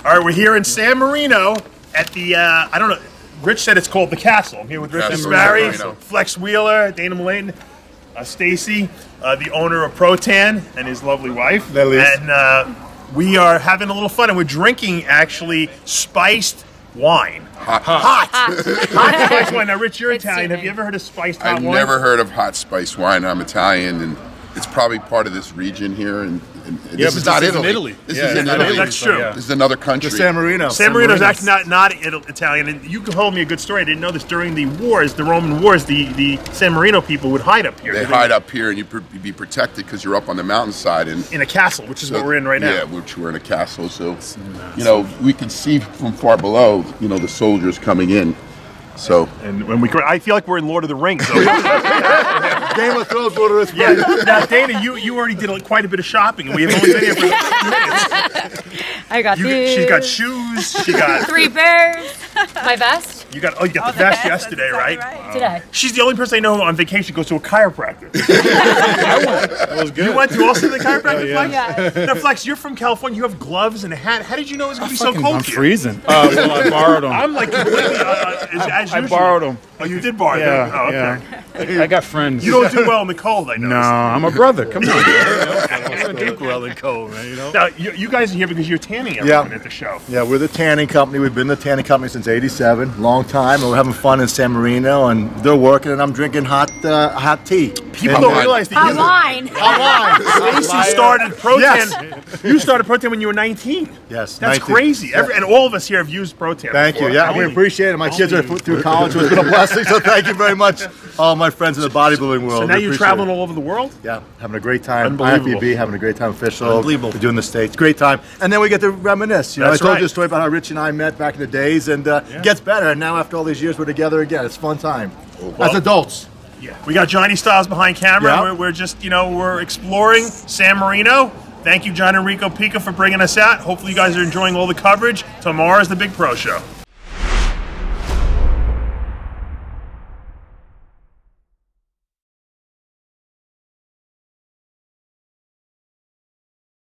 All right, we're here in San Marino at the, I don't know, Rich said it's called the Castle. I'm here with Rich Asmari, Flex Wheeler, Dana Mullane, Stacy, the owner of Pro-Tan, and his lovely wife. And we are having a little fun, and we're drinking, actually, spiced wine. Hot spiced wine. Now, Rich, you're Italian. Have you ever heard of spiced hot wine? I've never heard of hot spiced wine. I'm Italian, and it's probably part of this region here. And this is not Italy. This is in Italy. That's true. This is another country. San Marino. San Marino is actually not Italian. And you told me a good story. I didn't know this. During the wars, the Roman wars, the San Marino people would hide up here. They hide up here, and you'd be protected because you're up on the mountainside. And in a castle, which is what we're in right now. Yeah, which we're in a castle. So, you know, we can see from far below, you know, the soldiers coming in. So, and when I feel like we're in Lord of the Rings. So. Game of Thrones, Lord of the Rings. Yeah. Now, Dana, you already did quite a bit of shopping, and we have only been here for 2 minutes. I got these. She's got shoes. She got 3 bears. My vest. You got the vest yesterday, right? Wow. Today. She's the only person I know who on vacation goes to a chiropractor. That was good. You went to also the chiropractor, Flex? Yeah. Now, Flex, you're from California. You have gloves and a hat. How did you know it was going to be so cold I'm here? freezing. Well, I borrowed them. I'm like completely as usual. I borrowed them. Oh, you did borrow them? Oh, okay. Yeah. I got friends. You don't do well in the cold, I know. No, I'm a brother. Come on. I don't do well in cold, man. You know. Now, you guys are here because you're tanning everyone at the show. Yeah, we're the tanning company. We've been the tanning company since '87, long time, and we're having fun in San Marino. And they're working, and I'm drinking hot tea. People don't realize that Hot wine. Hot wine. Stacy started Pro-Tan. Yes. You started Pro-Tan when you were 19. Yes, That's 19. crazy. And all of us here have used Pro-Tan. Thank you. Yeah, we appreciate it. My kids are through college, so it's been a blessing. So thank you very much, all my friends in the bodybuilding world. So now you're traveling all over the world? Yeah, having a great time. Unbelievable. IFBB, having a great time. Official. Unbelievable. We're doing the States. Great time. And then we get to reminisce. You know, That's I told right. you a story about how Rich and I met back in the days, and it gets better. And now after all these years, we're together again. It's a fun time. As adults. Yeah. We got Johnny Styles behind camera. Yeah. We're just, we're exploring San Marino. Thank you, John Enrico Pica, for bringing us out. Hopefully you guys are enjoying all the coverage. Tomorrow's the Big Pro Show.